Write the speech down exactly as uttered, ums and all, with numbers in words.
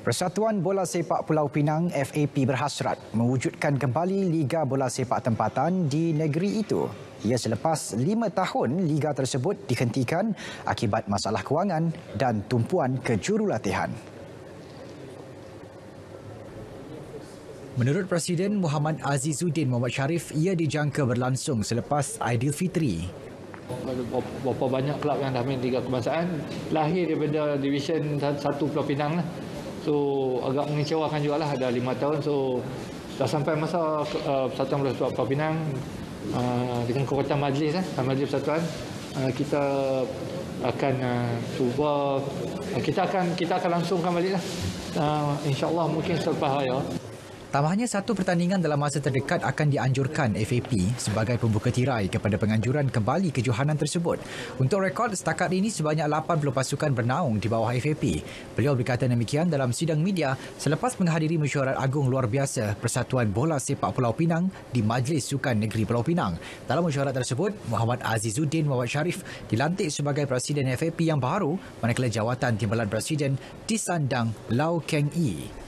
Persatuan Bola Sepak Pulau Pinang F A P berhasrat mewujudkan kembali Liga Bola Sepak Tempatan di negeri itu. Ia selepas lima tahun Liga tersebut dihentikan akibat masalah kewangan dan tumpuan kejurulatihan. Menurut Presiden Muhammad Azizuddin Muhammad Sharif, ia dijangka berlangsung selepas Aidilfitri. Berapa banyak kelab yang dah main Liga Kebangsaan lahir daripada Division satu Pulau Pinang lah. So agak mengecewakan jugalah, ada lima tahun. So dah sampai masa uh, Persatuan Bola Sepak Pulau Pinang uh, dengan kekuatan majlis eh, majlis persatuan, uh, kita akan uh, cuba uh, kita akan kita akan langsungkan baliklah. Uh, InsyaAllah mungkin selepas raya. Tambahnya, satu pertandingan dalam masa terdekat akan dianjurkan F A P sebagai pembuka tirai kepada penganjuran kembali kejohanan tersebut. Untuk rekod, setakat ini sebanyak lapan puluh pasukan bernaung di bawah F A P. Beliau berkata demikian dalam sidang media selepas menghadiri mesyuarat agung luar biasa Persatuan Bola Sepak Pulau Pinang di Majlis Sukan Negeri Pulau Pinang. Dalam mesyuarat tersebut, Muhammad Azizuddin Muhammad Sharif dilantik sebagai Presiden F A P yang baru, manakala jawatan Timbalan Presiden disandang Lau Keng Yee.